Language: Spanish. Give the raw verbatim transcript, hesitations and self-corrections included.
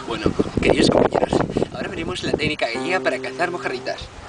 Bueno, queridos compañeros, ahora veremos la técnica gallega para cazar mojarritas.